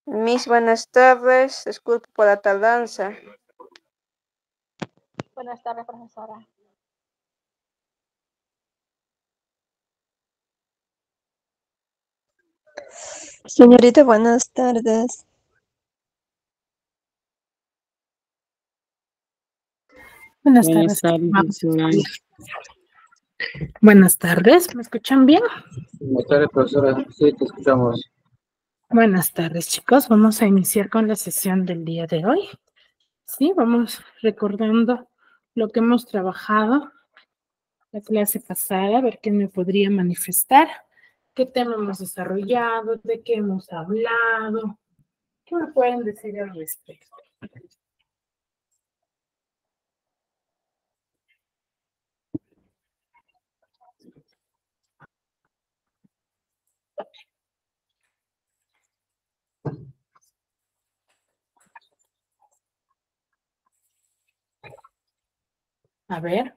Mis buenas tardes, disculpe por la tardanza. Buenas tardes, profesora. Señorita, buenas tardes. Buenas tardes. Buenas tardes, ¿me escuchan bien? Buenas tardes, profesora. Sí, te escuchamos. Buenas tardes, chicos. Vamos a iniciar con la sesión del día de hoy. Sí, vamos recordando lo que hemos trabajado la clase pasada, a ver qué me podría manifestar, qué tema hemos desarrollado, de qué hemos hablado, qué me pueden decir al respecto. A ver.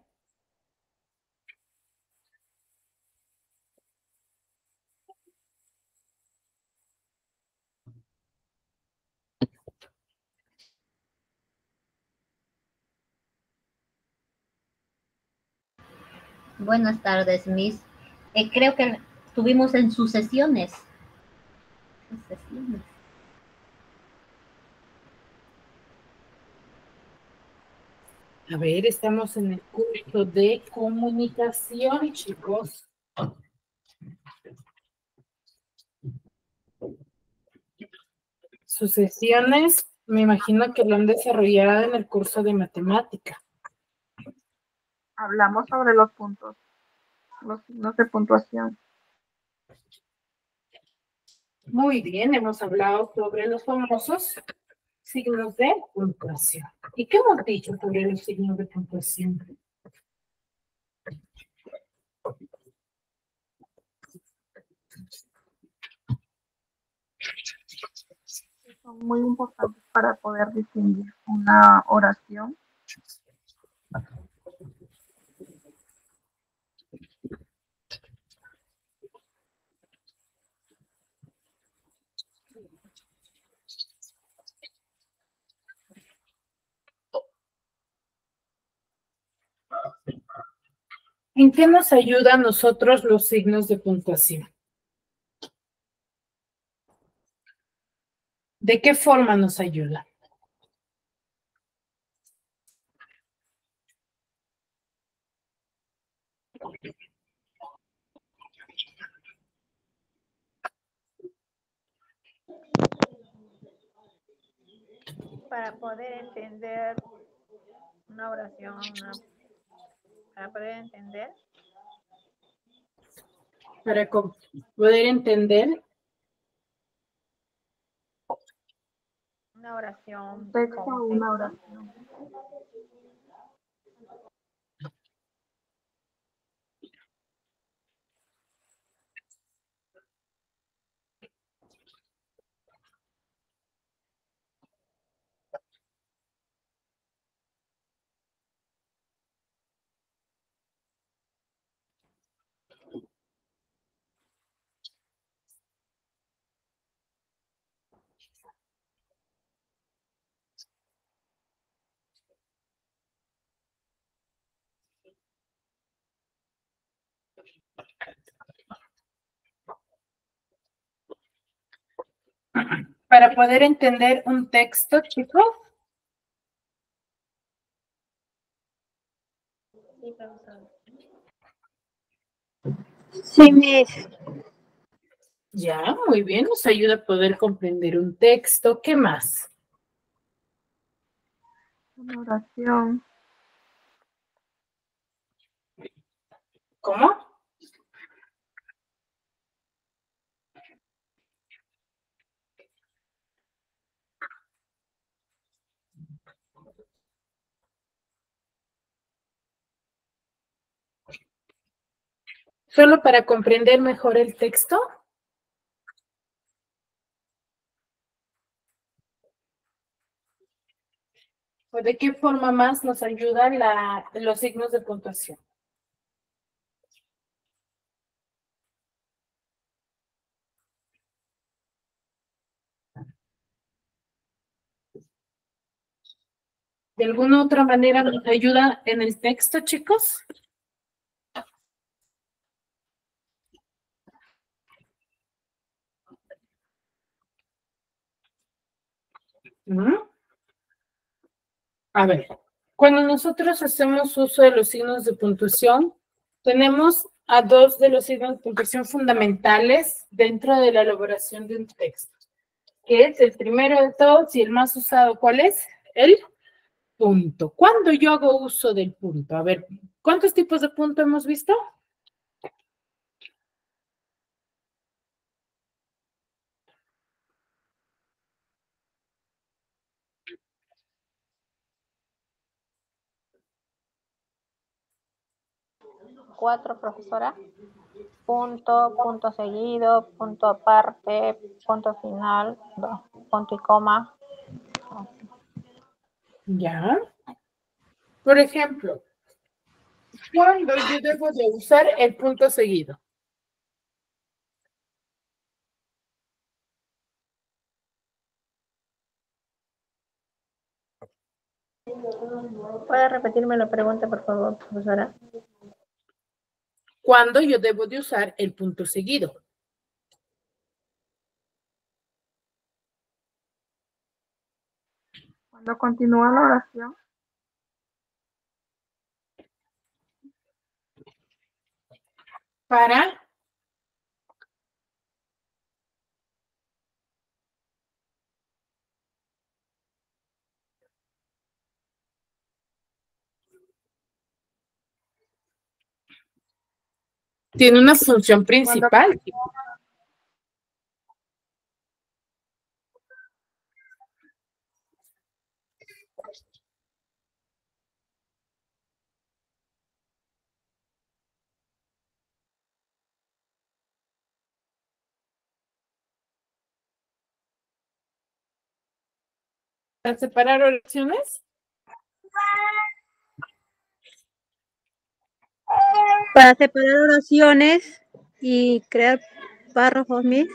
Buenas tardes, Miss. Creo que estuvimos en sucesiones. A ver, estamos en el curso de comunicación, chicos. Sucesiones, me imagino que lo han desarrollado en el curso de matemática. Hablamos sobre los puntos, los signos de puntuación. Muy bien, hemos hablado sobre los famosos signos de puntuación. ¿Y qué hemos dicho sobre los signos de puntuación? Son muy importantes para poder distinguir una oración. ¿En qué nos ayudan a nosotros los signos de puntuación? ¿De qué forma nos ayuda? Para poder entender una oración, para poder entender. Para poder entender. Una oración. Texto o una oración. Para poder entender un texto, chicos. Sí, Miss. Ya, muy bien, nos ayuda a poder comprender un texto. ¿Qué más? Una oración. ¿Cómo? ¿Solo para comprender mejor el texto? ¿O de qué forma más nos ayudan los signos de puntuación? ¿De alguna otra manera nos ayuda en el texto, chicos? A ver, cuando nosotros hacemos uso de los signos de puntuación, tenemos a dos de los signos de puntuación fundamentales dentro de la elaboración de un texto, que es el primero de todos y el más usado. ¿Cuál es? El punto. ¿Cuándo yo hago uso del punto? A ver, ¿cuántos tipos de punto hemos visto? Cuatro, profesora. Punto, punto seguido, punto aparte, punto final, punto y coma. Ya. Por ejemplo, ¿cuándo yo debo de usar el punto seguido? ¿Puede repetirme la pregunta, por favor, profesora? ¿Cuándo yo debo de usar el punto seguido? Cuando continúa la oración, Para tiene una función principal. Para separar oraciones. Para separar oraciones y crear párrafos, Miss.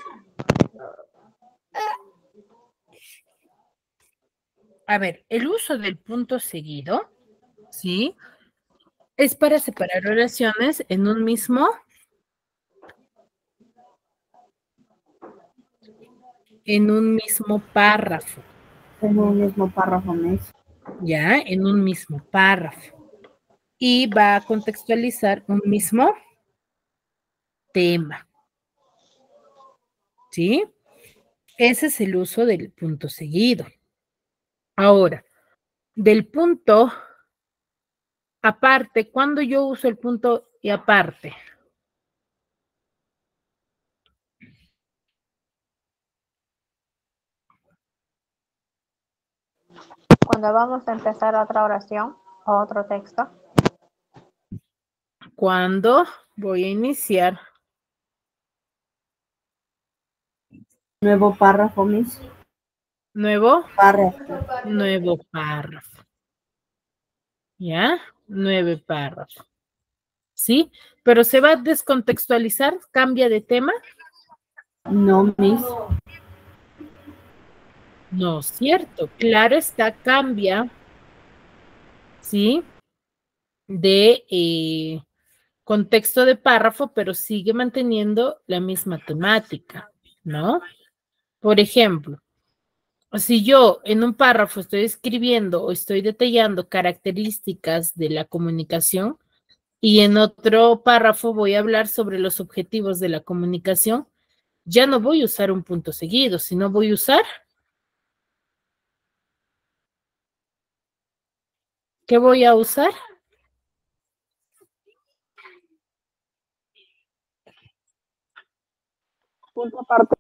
A ver, el uso del punto seguido, ¿sí? Es para separar oraciones en un mismo párrafo. En un mismo párrafo, Miss. Ya, en un mismo párrafo. Y va a contextualizar un mismo tema. ¿Sí? Ese es el uso del punto seguido. Ahora, del punto aparte, ¿cuándo yo uso el punto y aparte? Cuando vamos a empezar otra oración o otro texto. Cuando voy a iniciar Nuevo párrafo, Miss. nuevo Párrafo. párrafo. ¿Ya? Nuevo párrafo. ¿Sí? Pero se va a descontextualizar, cambia de tema. No, Miss. No, cierto. Claro está, cambia, ¿sí? De contexto de párrafo, pero sigue manteniendo la misma temática, ¿no? Por ejemplo, si yo en un párrafo estoy escribiendo o estoy detallando características de la comunicación y en otro párrafo voy a hablar sobre los objetivos de la comunicación, ya no voy a usar un punto seguido, sino voy a usar, ¿qué voy a usar? punto aparte.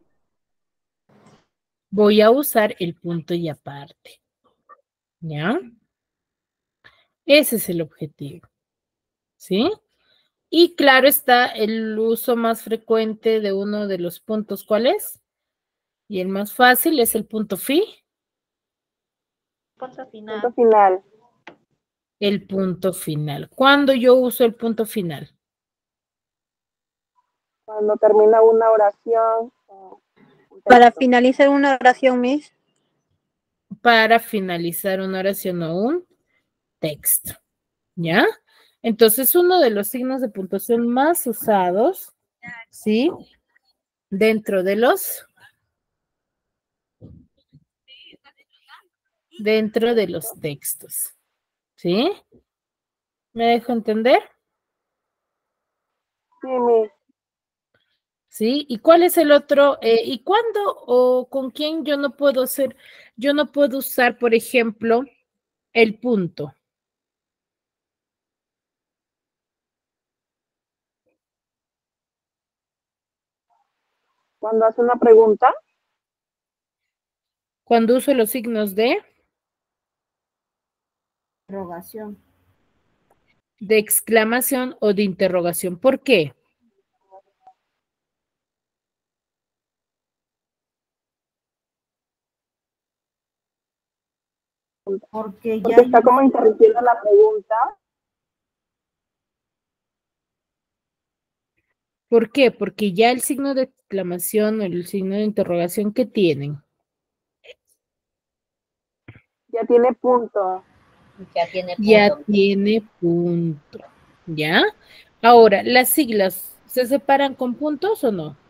Voy a usar el punto y aparte. ¿Ya? Ese es el objetivo. ¿Sí? Y claro está el uso más frecuente de uno de los puntos, ¿cuál es? Y el más fácil es el punto Punto final. Punto final. el punto final. ¿Cuándo yo uso el punto final? Cuando termina una oración. Para finalizar una oración, Miss. Para finalizar una oración o un texto, ¿ya? Entonces, uno de los signos de puntuación más usados, ¿sí? Dentro de los textos, ¿sí? ¿Me dejo entender? Sí, Miss. ¿Sí? ¿Y cuál es el otro? ¿Y cuándo o con quién yo no puedo usar, por ejemplo, el punto? Cuando hace una pregunta, Cuando uso los signos de Interrogación. exclamación o de interrogación. ¿Por qué? Porque porque está como interrumpiendo la pregunta. ¿Por qué? Porque ya el signo de exclamación o el signo de interrogación que tienen. Ya tiene punto. Ya tiene punto. ¿Ya? Ahora, ¿las siglas se separan con puntos o no?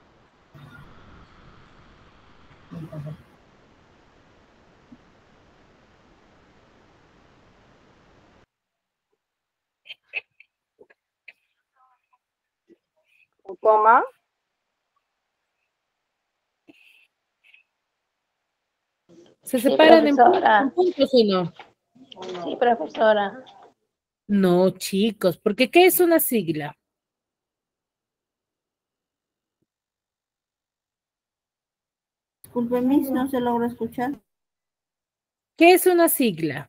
¿O coma? ¿Se Sí, separan en profesora. puntos o no? Sí, profesora. No, chicos, porque ¿qué es una sigla? Disculpe, Miss, no se logra escuchar. ¿Qué es una sigla?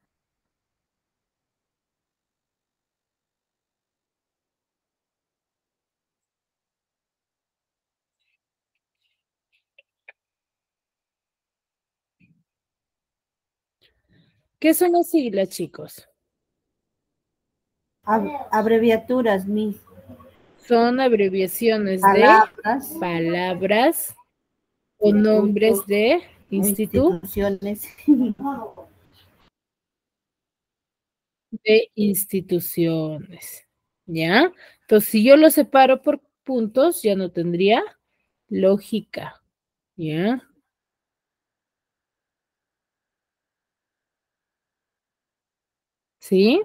¿Qué es una sigla, chicos? Abreviaturas, Miss. Son abreviaciones Palabras. de palabras o nombres de instituciones. De instituciones. ¿Ya? Entonces, si yo lo separo por puntos, ya no tendría lógica. ¿Ya? ¿Sí?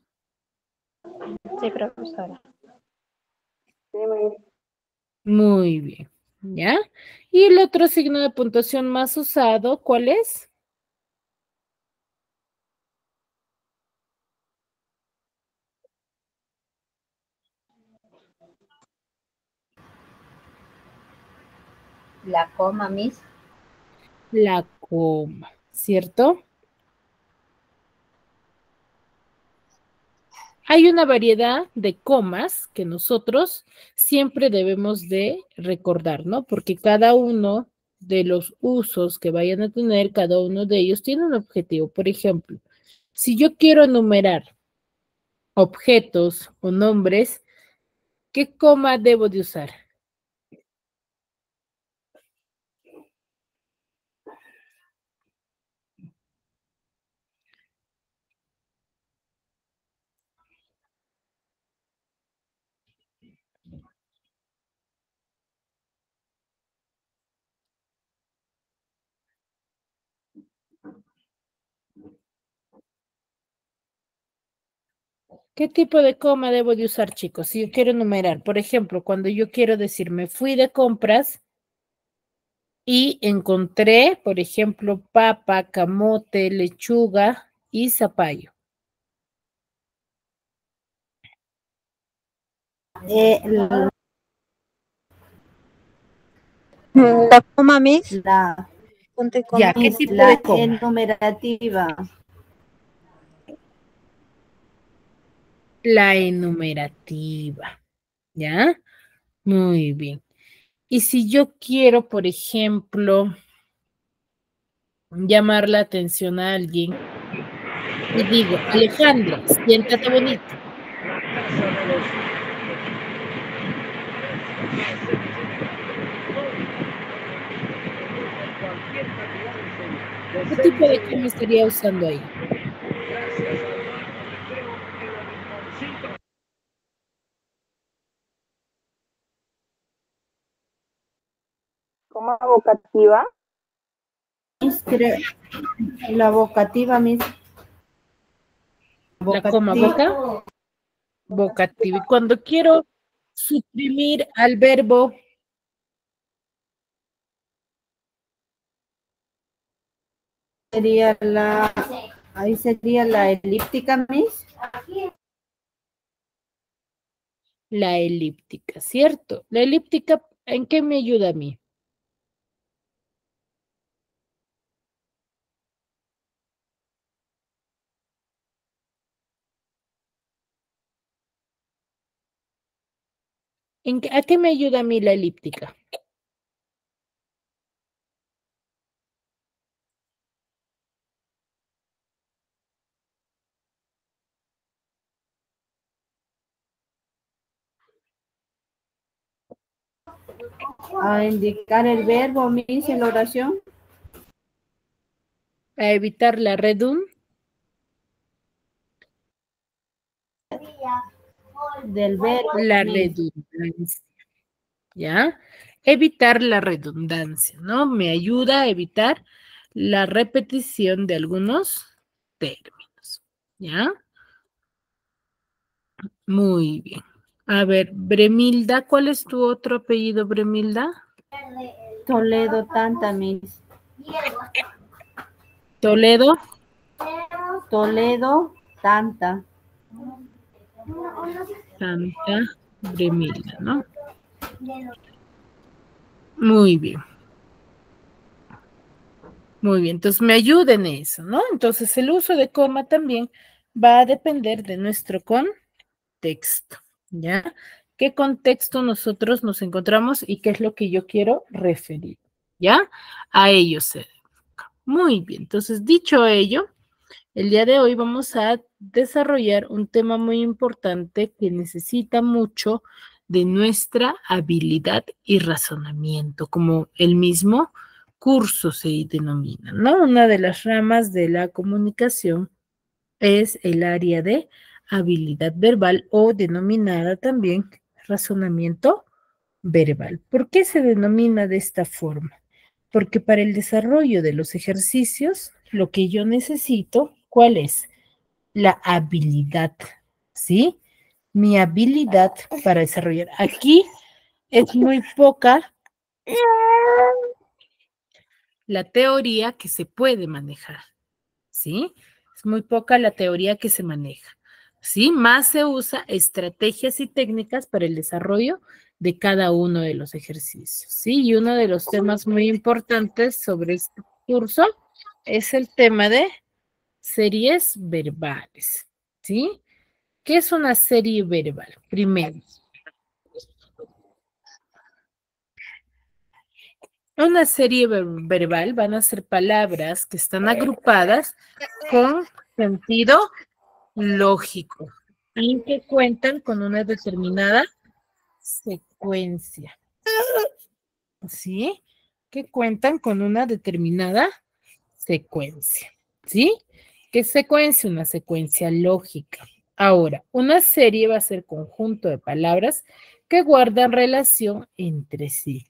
Sí, profesora. Sí, Miss. Muy bien. ¿Ya? Y el otro signo de puntuación más usado, ¿cuál es? La coma, Miss. La coma, ¿cierto? Hay una variedad de comas que nosotros siempre debemos de recordar, ¿no? Porque cada uno de los usos que vayan a tener, cada uno de ellos tiene un objetivo. Por ejemplo, si yo quiero enumerar objetos o nombres, ¿qué coma debo de usar? ¿Qué tipo de coma debo de usar, chicos? Si yo quiero enumerar, por ejemplo, cuando yo quiero decir me fui de compras y encontré, por ejemplo, papa, camote, lechuga y zapallo. La coma, Miss. La Punto y coma. Ya, ¿qué tipo la de coma? enumerativa. La enumerativa. ¿Ya? Muy bien. Y si yo quiero, por ejemplo, llamar la atención a alguien y digo, Alejandro, siéntate bonito. ¿Qué tipo de coma estaría usando ahí? coma vocativa. Miss, la vocativa, Miss. La coma boca. Vocativa. Y cuando quiero suprimir al verbo, Ahí sería la elíptica, Miss. la elíptica, ¿cierto? La elíptica, ¿en qué me ayuda a mí? ¿A qué me ayuda a mí la elíptica? A indicar el verbo, Miss, en la oración. A evitar la Del verbo. la Miss. redundancia, ¿ya? Evitar la redundancia, ¿no? Me ayuda a evitar la repetición de algunos términos, ¿ya? Muy bien. A ver, Bremilda, ¿cuál es tu otro apellido, Bremilda? Toledo, Tanta, Miss. Toledo. Toledo, Tanta. Santa Bremilda, ¿no? Muy bien. Muy bien, entonces me ayuda en eso, ¿no? Entonces el uso de coma también va a depender de nuestro contexto, ¿ya? ¿Qué contexto nosotros nos encontramos y qué es lo que yo quiero referir? ¿Ya? A ello se dedica. Muy bien, entonces dicho ello, el día de hoy vamos a desarrollar un tema muy importante que necesita mucho de nuestra habilidad y razonamiento, como el mismo curso se denomina, ¿no? Una de las ramas de la comunicación es el área de habilidad verbal o denominada también razonamiento verbal. ¿Por qué se denomina de esta forma? Porque para el desarrollo de los ejercicios, lo que yo necesito, ¿cuál es? La habilidad, ¿sí? Mi habilidad para desarrollar. Aquí es muy poca la teoría que se puede manejar, ¿sí? Es muy poca la teoría que se maneja, ¿sí? Más se usa estrategias y técnicas para el desarrollo de cada uno de los ejercicios, ¿sí? Y uno de los temas muy importantes sobre este curso es el tema de series verbales, ¿sí? ¿Qué es una serie verbal? Primero, una serie verbal van a ser palabras que están agrupadas con sentido lógico y que cuentan con una determinada secuencia, ¿sí? Que cuentan con una determinada secuencia, ¿sí? ¿Qué secuencia? Una secuencia lógica. Ahora, una serie va a ser conjunto de palabras que guardan relación entre sí.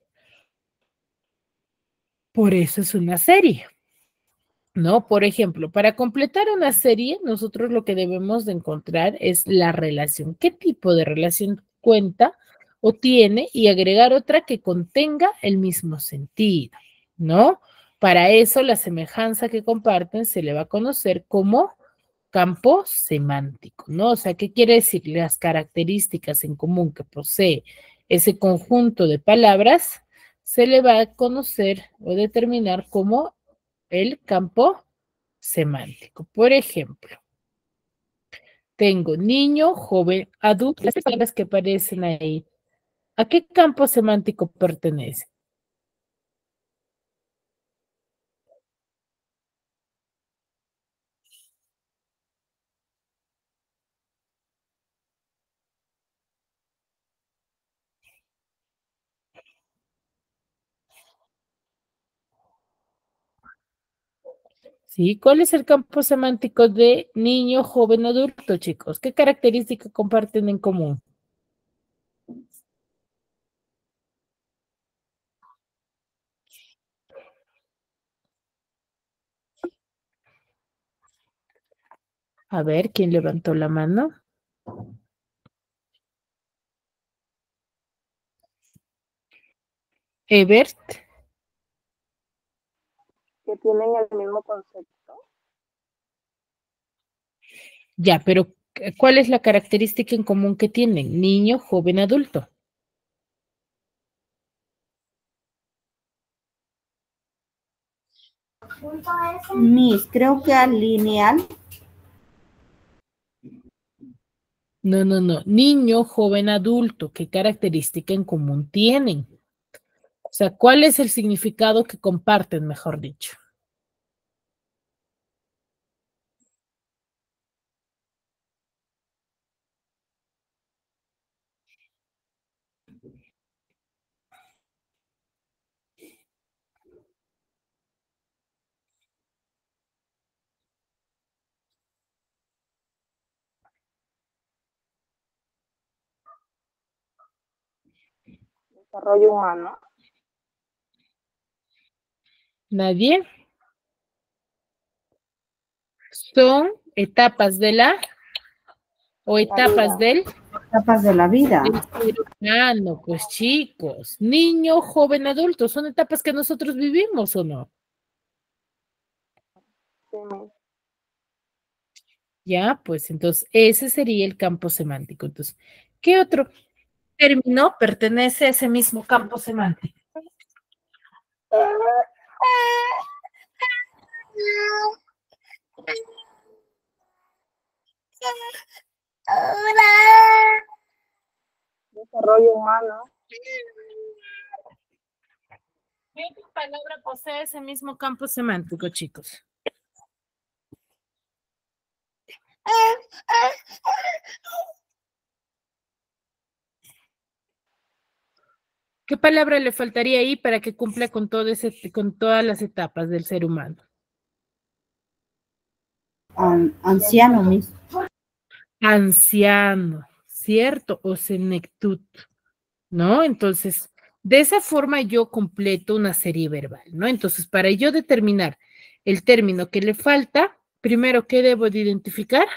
Por eso es una serie, ¿no? Por ejemplo, para completar una serie, nosotros lo que debemos de encontrar es la relación. ¿Qué tipo de relación cuenta o tiene? Y agregar otra que contenga el mismo sentido, ¿no? Para eso, la semejanza que comparten se le va a conocer como campo semántico, ¿no? O sea, ¿qué quiere decir? Las características en común que posee ese conjunto de palabras se le va a conocer o determinar como el campo semántico. Por ejemplo, tengo niño, joven, adulto, las palabras que aparecen ahí. ¿A qué campo semántico pertenece? ¿Sí? ¿Cuál es el campo semántico de niño, joven, adulto, chicos? ¿Qué características comparten en común? A ver, ¿quién levantó la mano? Ebert. Que tienen el mismo concepto. Ya, pero ¿cuál es la característica en común que tienen? Niño, joven, adulto. Miss, creo que al lineal. No, no, no. Niño, joven, adulto. ¿Qué característica en común tienen? O sea, ¿cuál es el significado que comparten, mejor dicho? Desarrollo humano. ¿Nadie? Son etapas de la o etapas del Etapas de la vida. ser humano, pues chicos. Niño, joven, adulto. Son etapas que nosotros vivimos, ¿o no? Sí, Miss. Ya, pues entonces ese sería el campo semántico. Entonces, ¿qué otro término pertenece a ese mismo campo semántico? Desarrollo humano. ¿Qué palabra posee ese mismo campo semántico, chicos? ¿Qué palabra le faltaría ahí para que cumpla con todo con todas las etapas del ser humano? Anciano, Miss. Anciano, ¿cierto? O senectud, ¿no? Entonces, de esa forma yo completo una serie verbal, ¿no? Entonces, para yo determinar el término que le falta, primero, ¿qué debo de identificar?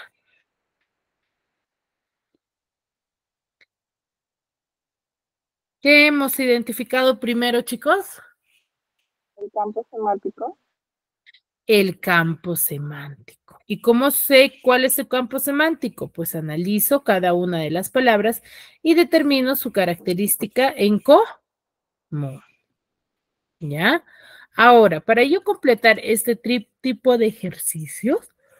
¿Qué hemos identificado primero, chicos? El campo semántico. El campo semántico. ¿Y cómo sé cuál es el campo semántico? Pues analizo cada una de las palabras y determino su característica en común. ¿Ya? Ahora, para yo completar este tipo de ejercicios,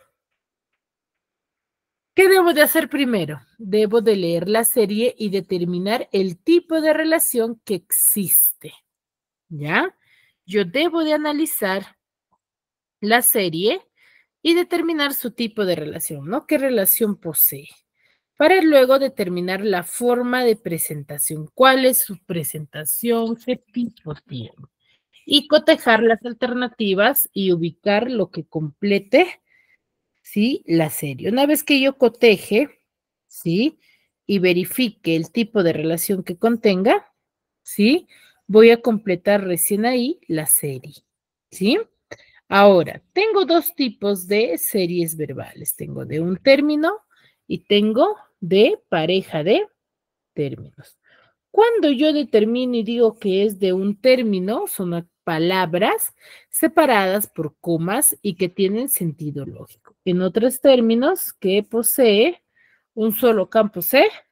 ¿qué debo de hacer primero? Debo de leer la serie y determinar el tipo de relación que existe. ¿Ya? Yo debo de analizar la serie y determinar su tipo de relación, ¿no? ¿Qué relación posee? Para luego determinar la forma de presentación, cuál es su presentación, qué tipo tiene. Y cotejar las alternativas y ubicar lo que complete, ¿sí? La serie. Una vez que yo coteje, ¿sí? Y verifique el tipo de relación que contenga, ¿sí? Voy a completar recién ahí la serie, ¿sí? Ahora, tengo dos tipos de series verbales. Tengo de un término y tengo de pareja de términos. Cuando yo determino y digo que es de un término, son palabras separadas por comas y que tienen sentido lógico. En otros términos, que posee un solo campo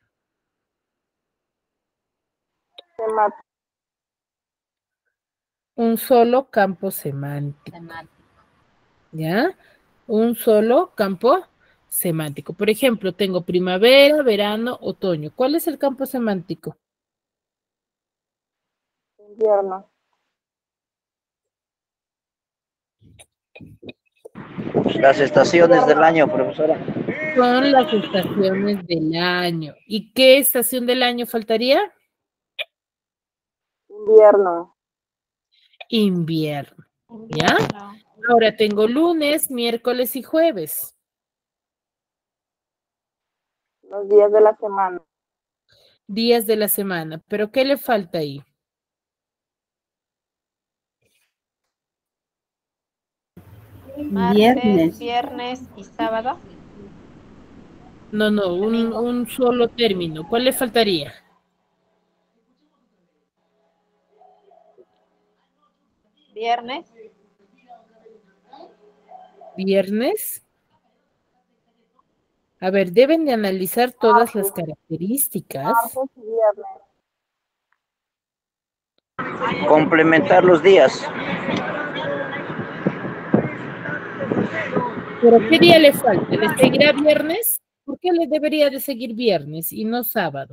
Semántico. un solo campo semántico. ¿Ya? Un solo campo semántico. Por ejemplo, tengo primavera, verano, otoño. ¿Cuál es el campo semántico? Invierno. Las estaciones del año, profesora. Son las estaciones del año. ¿Y qué estación del año faltaría? Invierno. Invierno. ¿Ya? Ahora tengo lunes, miércoles y jueves. Los días de la semana. Días de la semana. ¿Pero qué le falta ahí? Martes, Viernes. viernes y sábado. No, un solo término. ¿Cuál le faltaría? Viernes. Viernes. A ver, deben de analizar todas las características. Martes y viernes. Complementar los días. ¿Pero qué día le falta? ¿Le seguirá viernes? ¿Por qué le debería de seguir viernes y no sábado?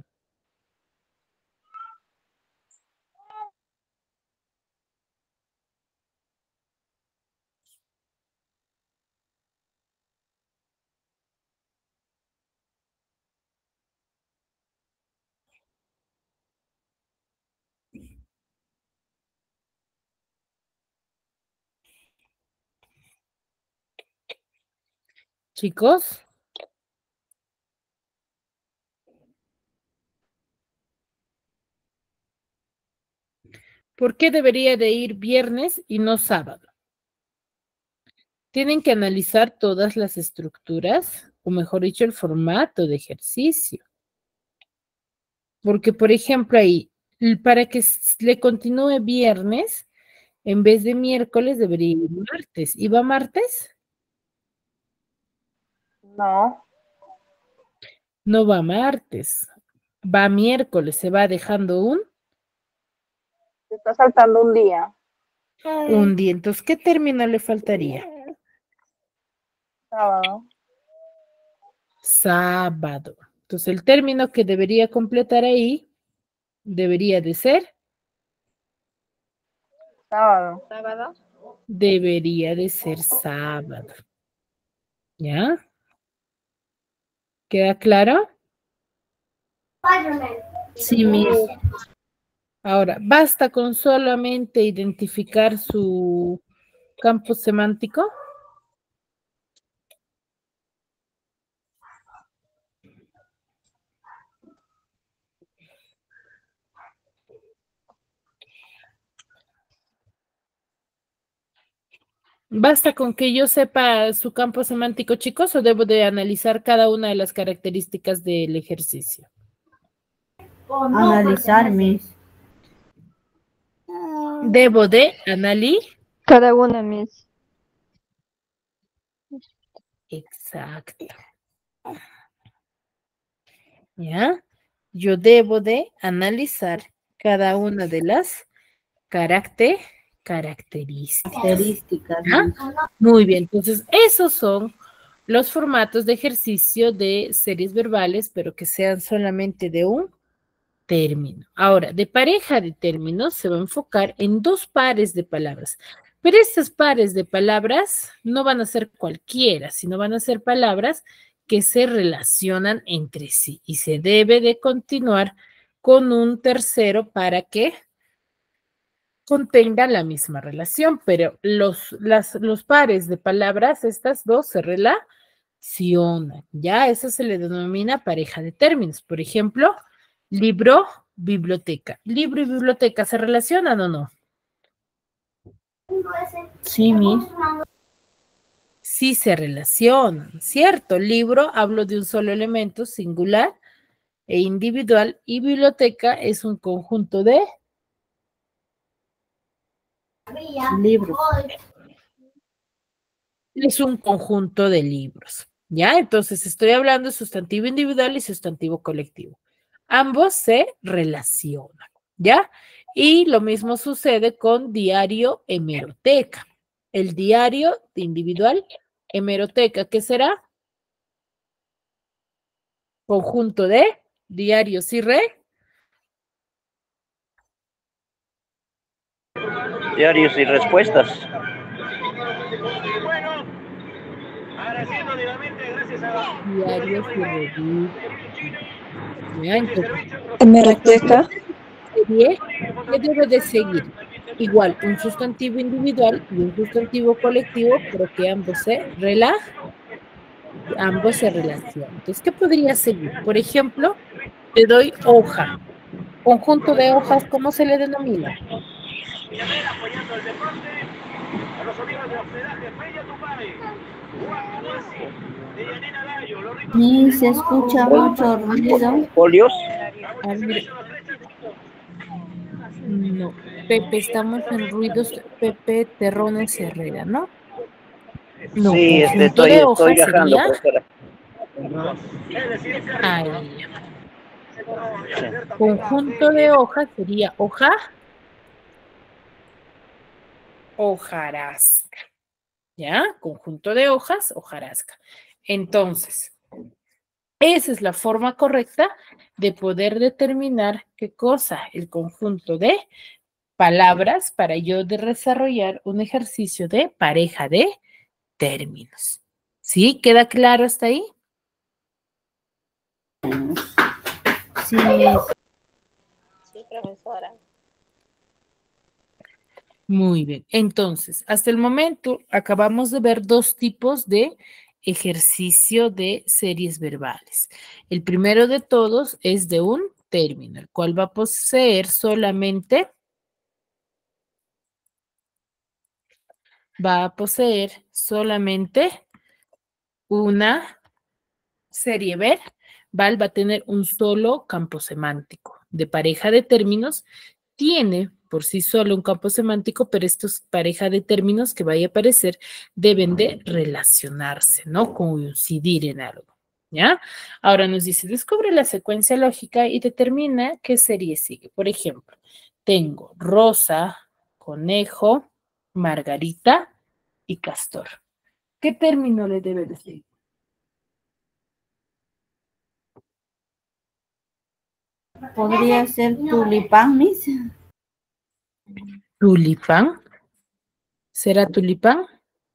Chicos. ¿Por qué debería de ir viernes y no sábado? Tienen que analizar todas las estructuras, o mejor dicho, el formato de ejercicio. Porque, por ejemplo, ahí, para que le continúe viernes, en vez de miércoles debería ir martes. ¿Y va martes? No. No va martes. Va miércoles. Se va dejando un Se está saltando un día. día. Entonces, ¿qué término le faltaría? Sábado. Sábado. Entonces, el término que debería completar ahí debería de ser Sábado. Sábado. debería de ser sábado. ¿Ya? ¿Queda claro? Sí, Miss. Ahora, ¿basta con solamente identificar su campo semántico? ¿Basta con que yo sepa su campo semántico, chicos, o debo de analizar cada una de las características del ejercicio? Analizar, Miss. Debo de analizar. Cada una, Miss. Exacto. ¿Ya? Yo debo de analizar cada una de las características. ¿Ya? Muy bien, entonces esos son los formatos de ejercicio de series verbales, pero que sean solamente de un término. Ahora, de pareja de términos se va a enfocar en dos pares de palabras, pero estas pares de palabras no van a ser cualquiera, sino van a ser palabras que se relacionan entre sí y se debe de continuar con un tercero para que contengan la misma relación, pero los pares de palabras, estas dos se relacionan, ¿ya? Eso se le denomina pareja de términos. Por ejemplo, libro, biblioteca. ¿Libro y biblioteca se relacionan o no? Sí, Miss. Sí se relacionan, ¿cierto? Libro, hablo de un solo elemento, singular e individual, y biblioteca es un conjunto de Libros. es un conjunto de libros, ¿ya? Entonces estoy hablando de sustantivo individual y sustantivo colectivo. Ambos se relacionan, ¿ya? Y lo mismo sucede con diario, hemeroteca. El diario individual, hemeroteca, ¿qué será? Conjunto de diarios y Diarios y respuestas. diarios y revistas. ¿Ya? Entonces, Hemeroteca. ¿qué debe de seguir? Igual, un sustantivo individual y un sustantivo colectivo, pero que ambos se relacionan. Entonces, ¿qué podría seguir? Por ejemplo, te doy hoja. Conjunto de hojas, ¿cómo se le denomina? Miss, se escucha mucho ruido. ¿Folios? A ver, no, Pepe, estamos en ruidos. Pepe Terrones Herrera, ¿no? No, Sí, conjunto de estoy hojas viajando, sería. profesora. Ahí. Sí. Conjunto de hojas sería hoja, hojarasca. ¿Ya? Conjunto de hojas, hojarasca. Entonces, esa es la forma correcta de poder determinar qué cosa, el conjunto de palabras para yo desarrollar un ejercicio de pareja de términos. ¿Sí? ¿Queda claro hasta ahí? Sí, Miss. Sí, profesora. Muy bien. Entonces, hasta el momento acabamos de ver dos tipos de ejercicio de series verbales. El primero de todos es de un término, el cual va a poseer solamente, una serie verbal, va a tener un solo campo semántico. De pareja de términos, tiene por sí solo un campo semántico, pero estos pareja de términos que vaya a aparecer deben de relacionarse, ¿no? Coincidir en algo, ¿ya? Ahora nos dice, descubre la secuencia lógica y determina qué serie sigue. Por ejemplo, tengo Rosa, Conejo, Margarita y Castor. ¿Qué término le debe decir? ¿Podría ser tulipán, Miss? ¿Tulipán? ¿Será tulipán?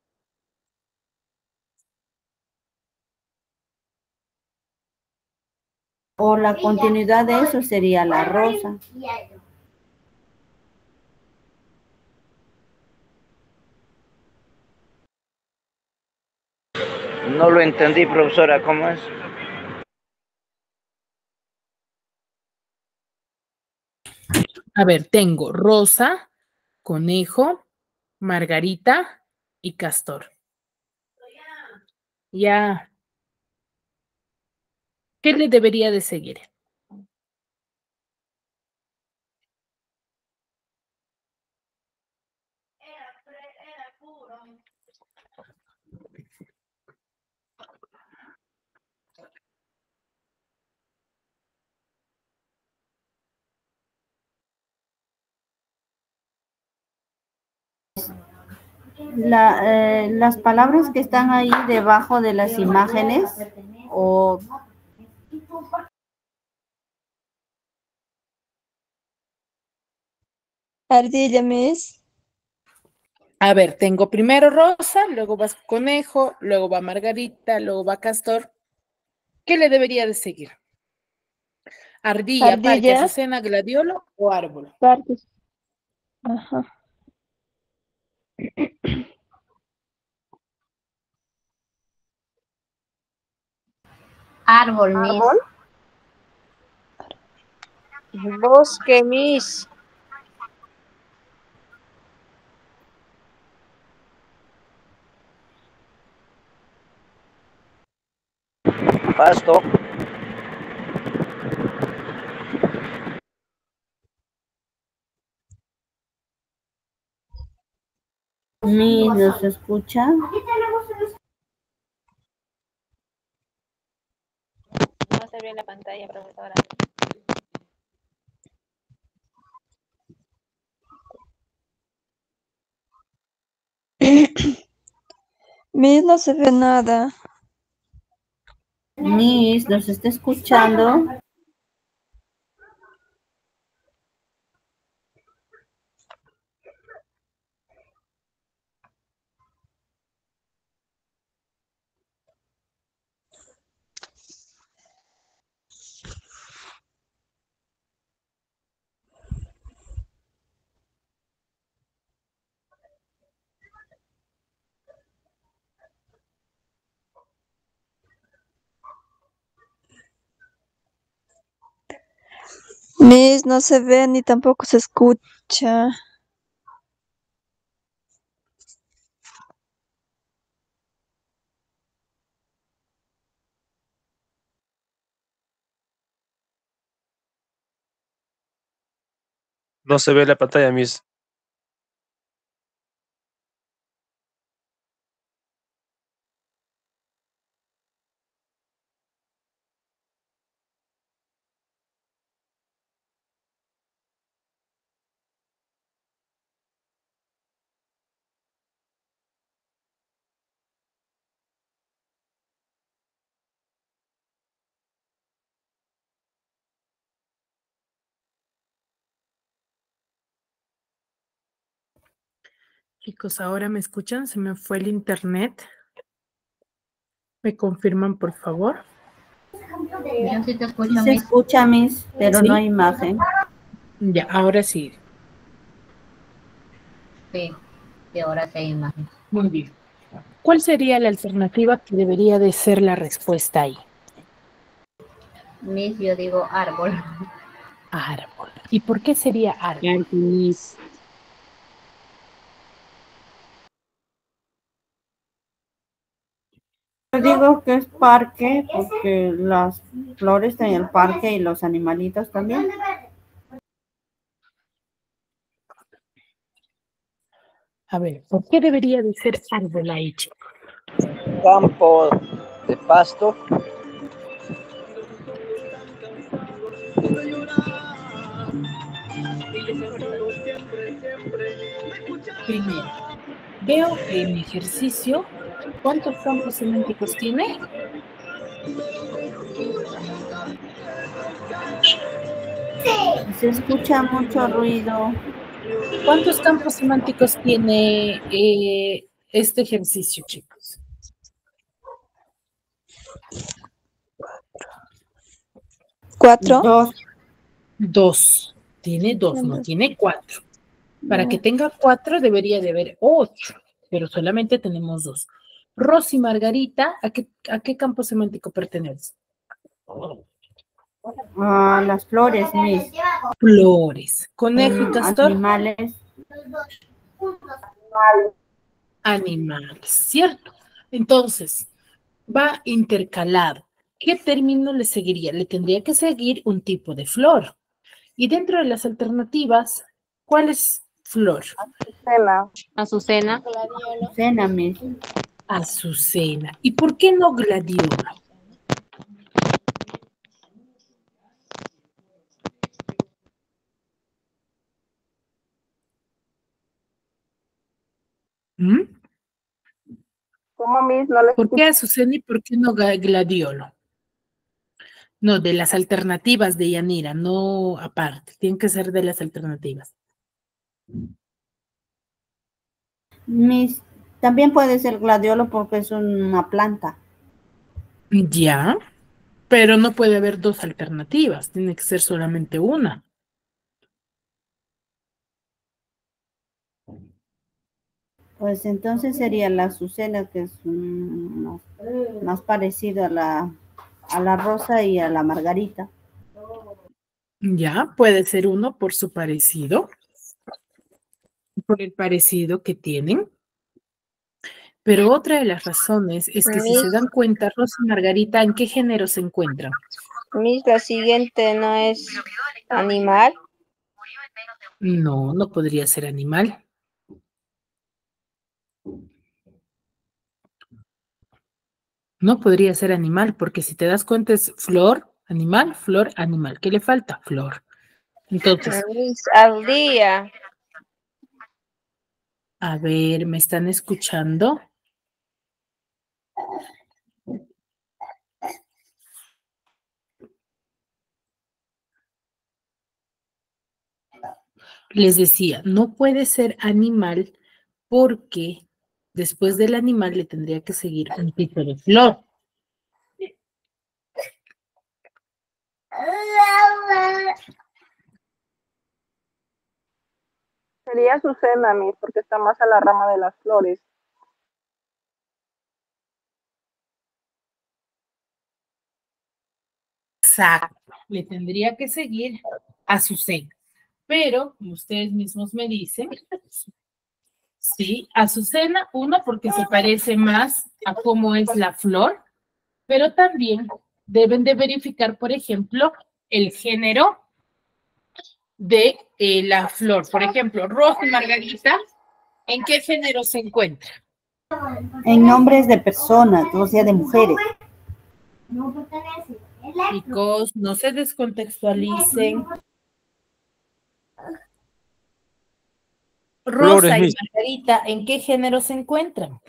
O la continuidad de eso sería la rosa. No lo entendí, profesora, ¿cómo es? A ver, tengo Rosa, Conejo, Margarita y Castor. Ya. ¿Qué le debería de seguir? Las palabras que están ahí debajo de las imágenes o Ardilla, Miss. A ver, tengo primero Rosa, luego va Conejo, luego va Margarita, luego va Castor. ¿Qué le debería de seguir? Ardilla, parque, Ardilla, azucena, gladiolo o árbol. partes. Ajá. Árbol, Miss. Bosque, Miss. Pasto. Miss, ¿los escucha? No se ve en la pantalla, profesora. Miss, no se ve nada. Miss, ¿los está escuchando? Miss, no se ve ni tampoco se escucha. No se ve la pantalla, Miss. Chicos, ¿ahora me escuchan? Se me fue el internet. ¿Me confirman, por favor? Yo sí te escucho, Sí se Miss. escucha, Miss, pero ¿Sí? no hay imagen. Ya, ahora sí. Sí, y ahora sí hay imagen. Muy bien. ¿Cuál sería la alternativa que debería de ser la respuesta ahí? Miss, yo digo árbol. Árbol. ¿Y por qué sería árbol? Miss. Yo digo que es parque porque las flores están en el parque y los animalitos también. A ver, ¿por qué debería de ser árbol ahí, chicos? Campo de pasto. Primero, veo que en mi ejercicio, ¿cuántos campos semánticos tiene? Se escucha mucho ruido. ¿Cuántos campos semánticos tiene este ejercicio, chicos? 4. 2. 2. Tiene 2, no tiene 4. Para que tenga 4 debería de haber 8, pero solamente tenemos 2. Rosy Margarita, ¿a qué campo semántico pertenece? Las flores, Miss. Flores. Conejo y castor. Animales. Animales, ¿cierto? Entonces, va intercalado. ¿Qué término le seguiría? Le tendría que seguir un tipo de flor. Y dentro de las alternativas, ¿cuál es flor? Azucena. Azucena. Azucena, Miss. Azucena. ¿Y por qué no gladiola? ¿Mm? ¿Cómo, Miss? No le ¿Por escucho. qué azucena y por qué no gladiolo? No, de las alternativas de Yanira, no aparte. Tienen que ser de las alternativas. Miss. También puede ser gladiolo porque es una planta. Ya, pero no puede haber dos alternativas. Tiene que ser solamente una. Pues entonces sería la azucena, que es más parecido a la rosa y a la margarita. Ya, puede ser uno por su parecido, por el parecido que tienen. Pero otra de las razones es que si se dan cuenta, Rosa y Margarita, ¿en qué género se encuentran? Miss, la siguiente no es animal. No, no podría ser animal. No podría ser animal, porque si te das cuenta es flor, animal. ¿Qué le falta? Flor. Entonces, Miss, al día. a ver, ¿me están escuchando? Les decía, no puede ser animal porque después del animal le tendría que seguir un tipo de flor. Sería azucena, Miss, porque está más a la rama de las flores. Exacto, le tendría que seguir azucena. Pero, como ustedes mismos me dicen, sí, azucena, uno, porque se parece más a cómo es la flor, pero también deben de verificar, por ejemplo, el género de la flor. Por ejemplo, Rosa y Margarita, ¿en qué género se encuentran? En nombres de personas, o sea, de mujeres. Chicos, no se descontextualicen. Rosa y Margarita, ¿en qué género se encuentran?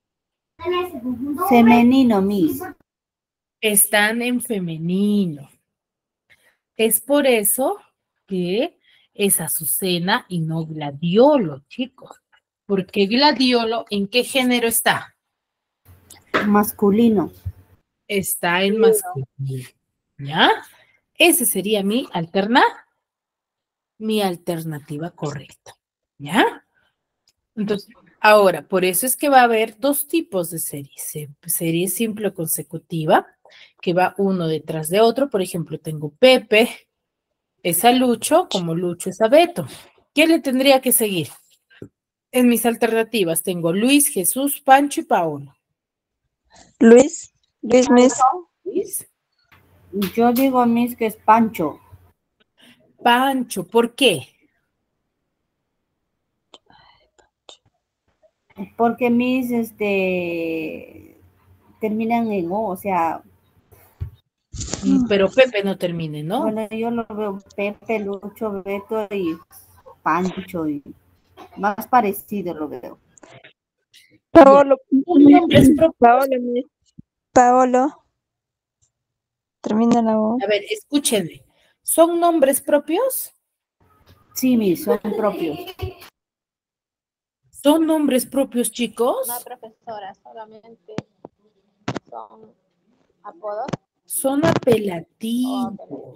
Femenino, Miss. Están en femenino. Es por eso que es Azucena y no Gladiolo, chicos. Porque Gladiolo, ¿en qué género está? Masculino. Está en masculino. ¿Ya? Ese sería mi alternativa correcta. ¿Ya? Entonces, ahora, por eso es que va a haber dos tipos de series. Serie simple o consecutiva, que va uno detrás de otro. Por ejemplo, tengo Pepe, es a Lucho, como Lucho es a Beto. ¿Qué le tendría que seguir? En mis alternativas tengo Luis, Jesús, Pancho y Paolo. Luis, Miss. Luis. Yo digo, Miss, que es Pancho. Pancho, ¿por qué? Porque Miss, terminan en O, o sea. Pero Pepe no termine, ¿no? Bueno, yo lo veo Pepe, Lucho, Beto y Pancho, y más parecido lo veo. Paolo. Paolo. Termina la O. A ver, escúchenme. ¿Son nombres propios? Sí, Miss, son propios. ¿Son nombres propios, chicos? No, profesora, solamente son apodos. Son apelativos.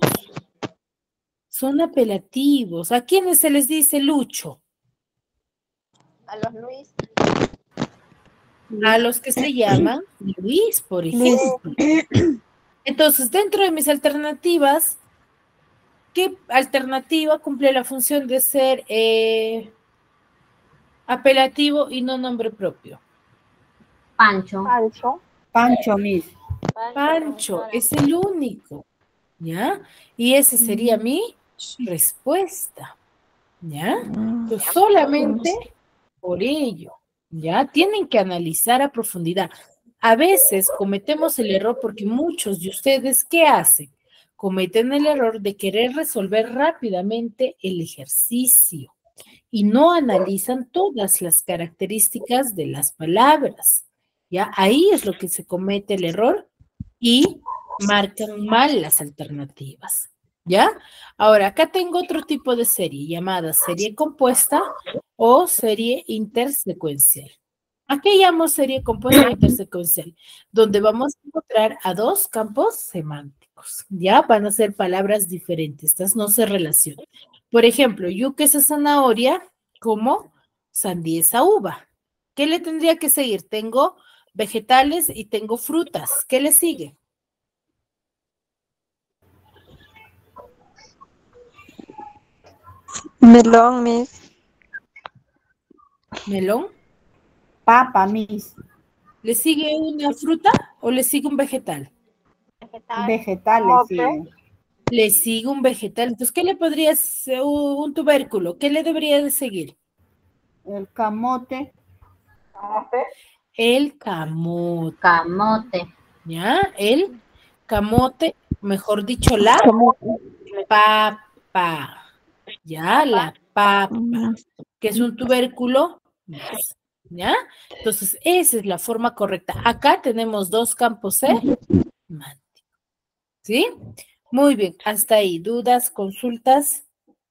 Son apelativos. ¿A quiénes se les dice Lucho? A los Luis. A los que se llaman Luis, por ejemplo. Entonces, dentro de mis alternativas, ¿qué alternativa cumple la función de ser apelativo y no nombre propio? Pancho. Pancho, Miss. Pancho, es el único, ¿ya? Y ese sería mi respuesta, ¿ya? Pues solamente por ello, ¿ya? Tienen que analizar a profundidad. A veces cometemos el error porque muchos de ustedes, ¿qué hacen? Cometen el error de querer resolver rápidamente el ejercicio y no analizan todas las características de las palabras, ¿ya? Ahí es lo que se comete el error y marcan mal las alternativas, ¿ya? Ahora, acá tengo otro tipo de serie llamada serie compuesta o serie intersecuencial. ¿A qué llamo serie compuesta o intersecuencial? Donde vamos a encontrar a dos campos semánticos, ¿ya? Van a ser palabras diferentes, estas no se relacionan. Por ejemplo, yuca es a zanahoria como sandía es a uva. ¿Qué le tendría que seguir? Tengo vegetales y tengo frutas. ¿Qué le sigue? Melón, Miss. ¿Melón? Papa, Miss. ¿Le sigue una fruta o le sigue un vegetal? Vegetales, sí. Le sigue un vegetal. Entonces, ¿qué le podría ser un tubérculo? ¿Qué le debería de seguir? El camote. El camote. Camote. ¿Ya? El camote, mejor dicho, la papa. ¿Ya? La papa, que es un tubérculo. ¿Ya? Entonces, esa es la forma correcta. Acá tenemos dos campos semánticos. ¿Sí? Muy bien, hasta ahí. ¿Dudas, consultas?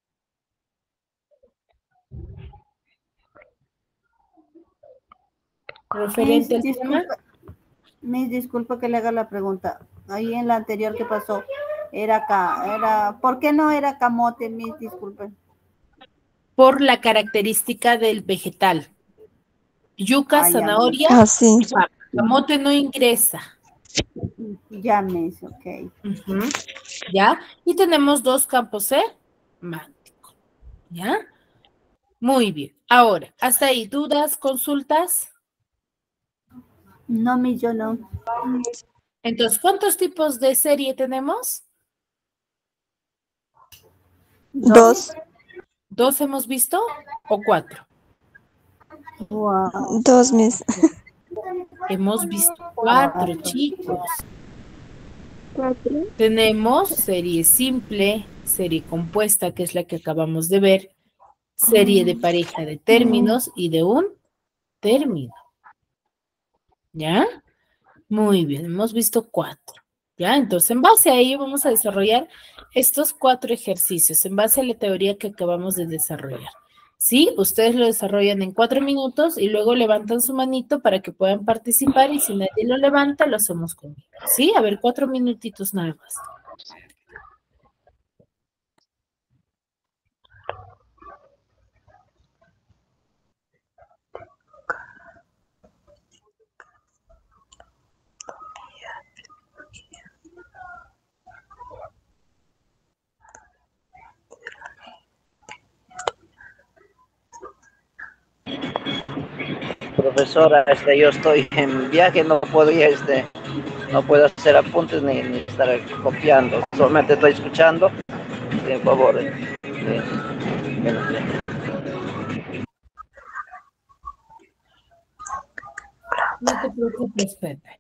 ¿Referente al tema? Miss, disculpa que le haga la pregunta. Ahí en la anterior que pasó, ¿por qué no era camote, Miss? Disculpe. Por la característica del vegetal. Yuca, zanahoria, sí. papa. Camote no ingresa. Ya, Miss, ok. ¿Ya? Y tenemos dos campos semánticos. ¿Ya? Muy bien. Ahora, hasta ahí, ¿dudas, consultas? No, Miss, yo no. Entonces, ¿cuántos tipos de serie tenemos? Dos. ¿Dos hemos visto o cuatro? Wow. Dos, Miss. Hemos visto cuatro, chicos. Cuatro. Tenemos serie simple, serie compuesta, que es la que acabamos de ver, serie de pareja de términos y de un término. ¿Ya? Muy bien, hemos visto cuatro. ¿Ya? Entonces, en base a ello vamos a desarrollar estos cuatro ejercicios, en base a la teoría que acabamos de desarrollar. ¿Sí? Ustedes lo desarrollan en 4 minutos y luego levantan su manito para que puedan participar y si nadie lo levanta, lo hacemos conmigo. ¿Sí? A ver, 4 minutitos nada más. Profesora, yo estoy en viaje, no podía, no puedo hacer apuntes ni estar copiando. Solamente estoy escuchando. Por favor. No te preocupes, Pepe.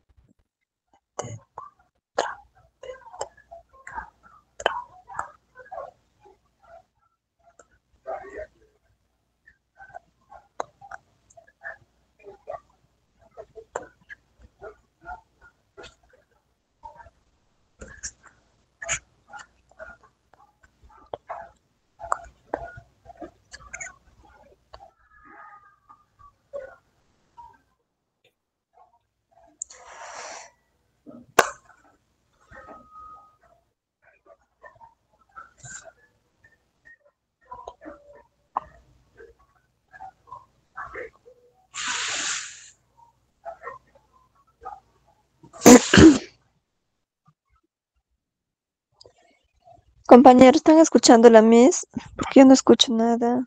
Compañeros, ¿están escuchando la Miss? Porque yo no escucho nada.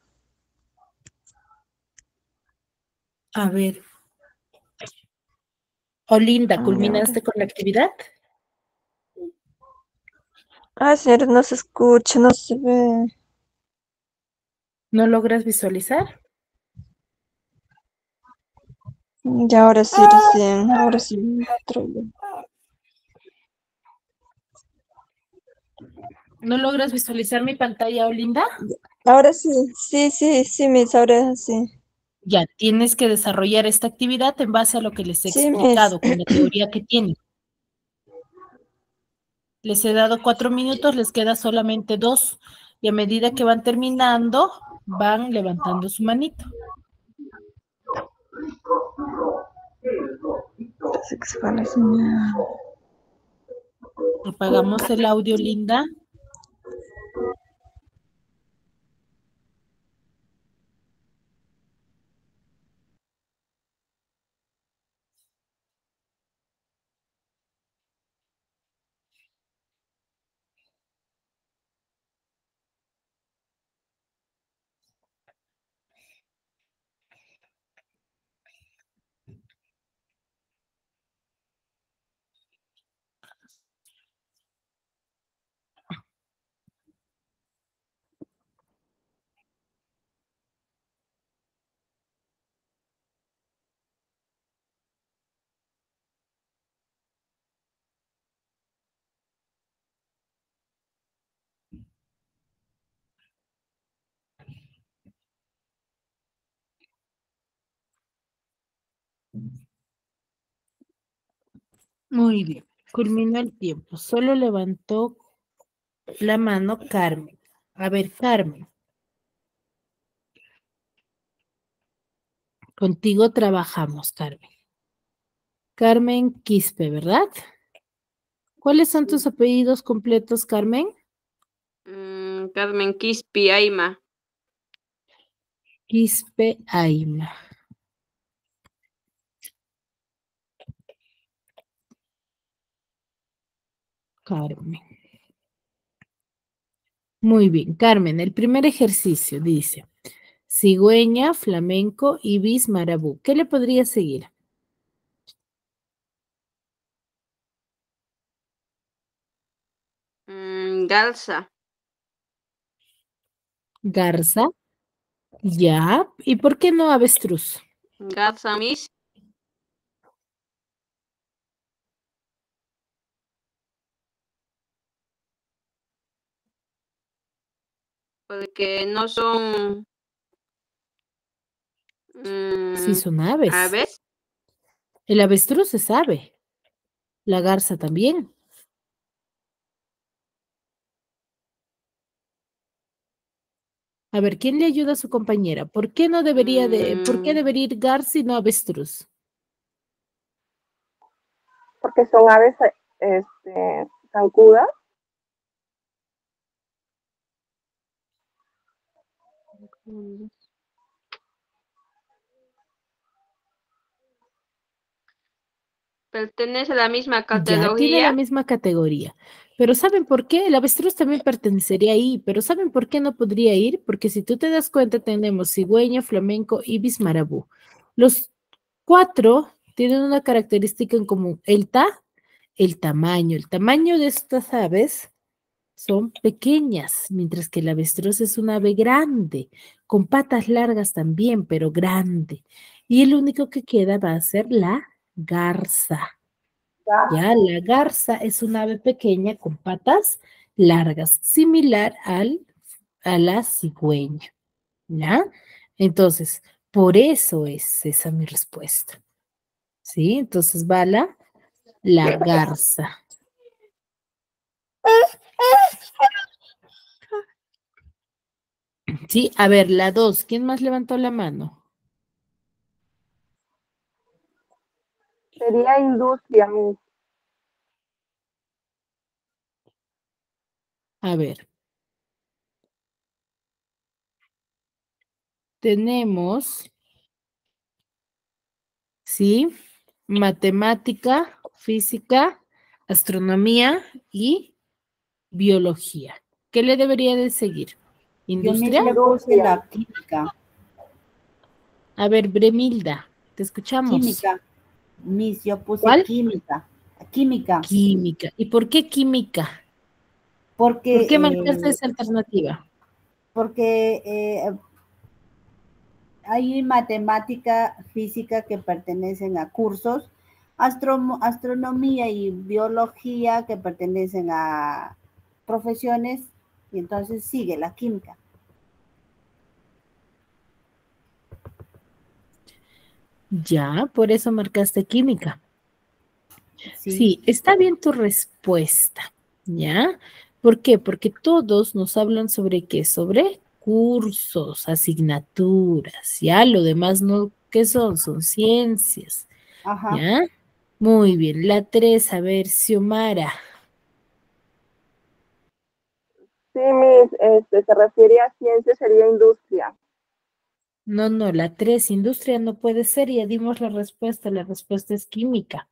A ver. Olinda, Ay, ¿culminaste ahora. con la actividad? Ay, señores, no se escucha, no se ve. ¿No logras visualizar? Ya ahora sí, recién. Ahora sí. Otro día. ¿No logras visualizar mi pantalla, Olinda? Ahora sí. Sí, Miss, ahora sí. Ya, tienes que desarrollar esta actividad en base a lo que les he Sí, Miss. explicado, con la teoría que tienen. Les he dado 4 minutos, les queda solamente 2. Y a medida que van terminando, van levantando su manito. Parece que se fue la señal. Apagamos el audio, Linda. Muy bien. Culminó el tiempo. Solo levantó la mano Carmen. A ver, Carmen. Contigo trabajamos, Carmen. Carmen Quispe, ¿verdad? ¿Cuáles son tus apellidos completos, Carmen? Carmen Quispe Aima. Quispe Aima. Carmen. Muy bien, Carmen. El primer ejercicio dice: cigüeña, flamenco, ibis, marabú. ¿Qué le podría seguir? Galsa. Garza. Ya. ¿Y por qué no avestruz? Garza, Miss. Porque no son Sí, son aves. aves. El avestruz es ave. La garza también. A ver, ¿quién le ayuda a su compañera? ¿Por qué no debería por qué debería ir garza y no avestruz? Porque son aves zancudas. Pertenece a la misma Ya, tiene la categoría. misma categoría. Pero ¿saben por qué? El avestruz también pertenecería ahí, pero ¿saben por qué no podría ir? Porque si tú te das cuenta, tenemos cigüeña, flamenco, ibis, marabú. Los 4 tienen una característica en común. El tamaño. El tamaño de estas aves son pequeñas, mientras que el avestruz es un ave grande, con patas largas también, pero grande. Y el único que queda va a ser la garza. Ya, la garza es un ave pequeña con patas largas, similar a la cigüeña. ¿Ya? Entonces, por eso es esa mi respuesta. ¿Sí? Entonces va la garza. Sí, a ver, la 2. ¿Quién más levantó la mano? Sería industria, Miss. A ver. Tenemos, ¿sí? Matemática, física, astronomía y biología. ¿Qué le debería de seguir? Yo ¿Industria? misma puse la química. A ver, Bremilda, te escuchamos. Química. Miss, yo puse ¿Cuál? química. Química. Química. ¿Y por qué química? Porque, ¿Por qué marcaste esa alternativa? Porque hay matemática, física que pertenecen a cursos, astronomía y biología que pertenecen a profesiones, y entonces sigue la química. Ya, por eso marcaste química. Sí, Sí, está bien tu respuesta, ¿ya? ¿Por qué? Porque todos nos hablan sobre qué, sobre cursos, asignaturas, ¿ya? Lo demás no, ¿qué son? Son ciencias, ajá. ¿ya? Muy bien, la 3, a ver, Xiomara. Sí, Miss, se refiere a ciencia, sería industria. No, la 3, industria no puede ser, ya dimos la respuesta es química.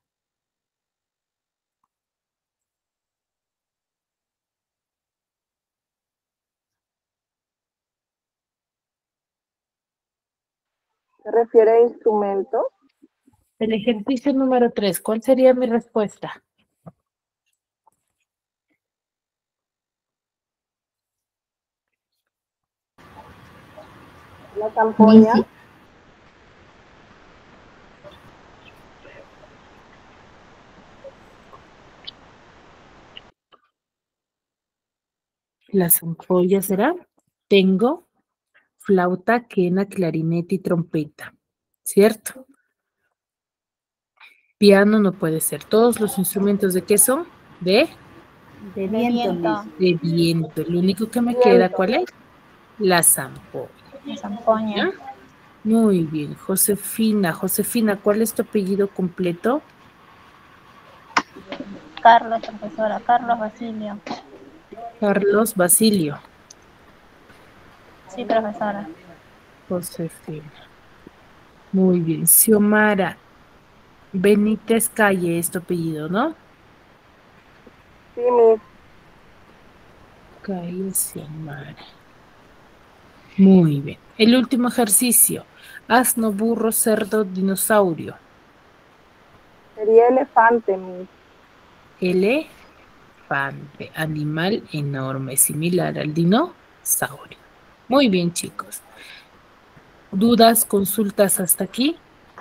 Se refiere a instrumentos. El ejercicio número 3, ¿cuál sería mi respuesta? La zampoña. Missy. Las ampollas será, tengo flauta, quena, clarinete y trompeta, ¿cierto? Piano no puede ser. ¿Todos los instrumentos de qué son? De viento, Miss. de viento. El único que me queda, ¿cuál es? La zampoña. La zampoña. ¿Ya? Muy bien. Josefina, ¿cuál es tu apellido completo? Carlos, profesora. Carlos Basilio. Carlos Basilio. Sí, profesora. Josefina. Muy bien. Xiomara Benítez Calle es tu apellido, ¿no? Sí, Miss. Calle Xiomara. Muy bien. El último ejercicio. Asno, burro, cerdo, dinosaurio. Sería elefante, Miss. Elefante, animal enorme, similar al dinosaurio. Muy bien, chicos. ¿Dudas, consultas hasta aquí?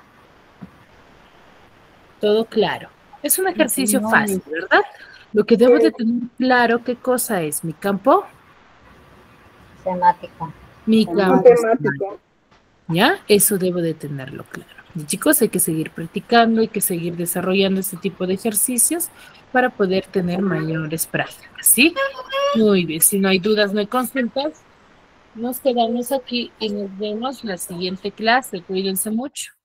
Todo claro. Es un ejercicio No, fácil, ¿verdad? Lo que debo de tener claro, ¿qué cosa es? ¿Mi campo? Semático. Mi campo Temático. ¿ya? Eso debo de tenerlo claro. Y chicos, hay que seguir practicando, hay que seguir desarrollando este tipo de ejercicios para poder tener mayores prácticas, ¿sí? Muy bien, si no hay dudas, no hay consultas, nos quedamos aquí y nos vemos la siguiente clase. Cuídense mucho.